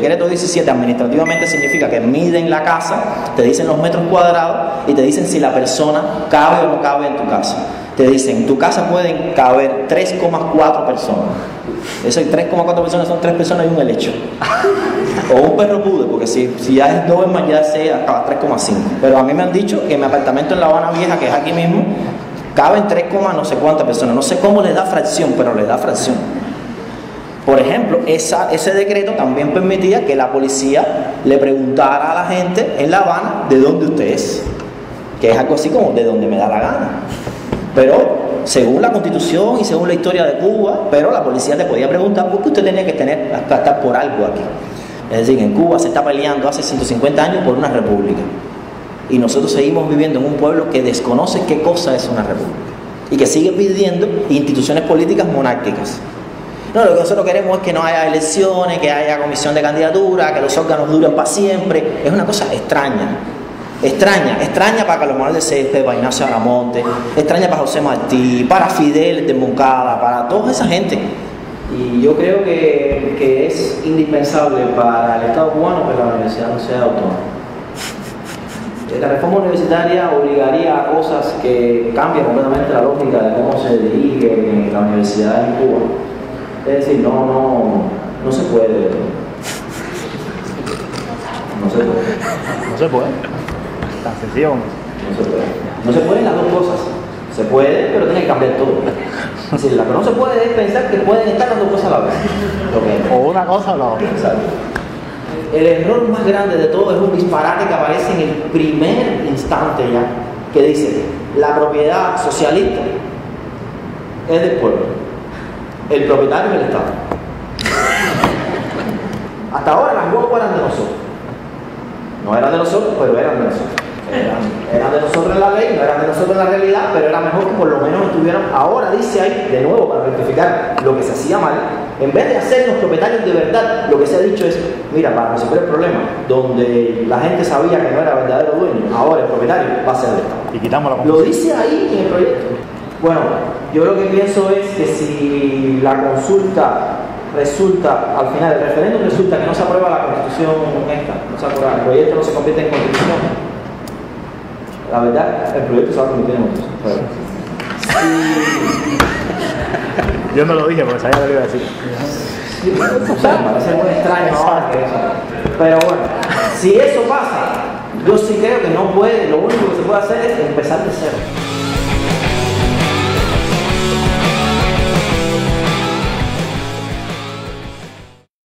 decreto 17 administrativamente significa que miden la casa, te dicen los metros cuadrados y te dicen si la persona cabe o no cabe en tu casa. Te dicen, en tu casa pueden caber 3,4 personas. Eso 3,4 personas son 3 personas y un helecho. O un perro pude, porque si ya es Doberman ya se acaba 3,5. Pero a mí me han dicho que en mi apartamento en La Habana Vieja, que es aquí mismo, caben 3, no sé cuántas personas. No sé cómo les da fracción, pero les da fracción. Por ejemplo, ese decreto también permitía que la policía le preguntara a la gente en La Habana de dónde usted es. Que es algo así como de donde me da la gana. Pero según la Constitución y según la historia de Cuba, pero la policía te podía preguntar por qué usted tenía que estar por algo aquí. Es decir, en Cuba se está peleando hace 150 años por una república. Y nosotros seguimos viviendo en un pueblo que desconoce qué cosa es una república. Y que sigue pidiendo instituciones políticas monárquicas. No, lo que nosotros queremos es que no haya elecciones, que haya comisión de candidatura, que los órganos duren para siempre. Es una cosa extraña. Extraña para Carlos Manuel de Céspedes, para Ignacio Aramonte, extraña para José Martí, para Fidel de Moncada, para toda esa gente. Y yo creo que es indispensable para el Estado cubano que la universidad no sea autónoma. La reforma universitaria obligaría a cosas que cambian completamente la lógica de cómo se dirige la universidad en Cuba. Es decir, no se puede. No se puede. Tan sencillo. No se pueden las dos cosas. Se puede, pero tiene que cambiar todo. Es decir, lo que no se puede es pensar que pueden estar las dos cosas a la vez. O una cosa o la otra. Exacto. El error más grande de todo es un disparate que aparece en el primer instante ya, que dice, la propiedad socialista es del pueblo, el propietario es el Estado. Hasta ahora las guaguas eran de nosotros. No eran de nosotros, pero eran de nosotros. Eran de nosotros en la ley, no eran de nosotros en la realidad, pero era mejor que por lo menos estuvieran. Ahora dice ahí, de nuevo, para rectificar lo que se hacía mal, en vez de hacernos propietarios de verdad, lo que se ha dicho es, mira, para resolver el problema, donde la gente sabía que no era verdadero dueño, ahora el propietario va a ser el Estado. Y quitamos la Lo confusión. dice ahí en el proyecto. Bueno, yo lo que pienso es que si la consulta resulta, al final el referéndum resulta que no se aprueba la constitución esta, no se aprueba, el proyecto no se convierte en constitución, la verdad, el proyecto se va a convertir en constitución. Yo no lo dije porque sabía lo que iba a decir. O sea, parece muy extraño ahora que eso. Pero bueno, si eso pasa, yo sí creo que no puede, lo único que se puede hacer es empezar de cero.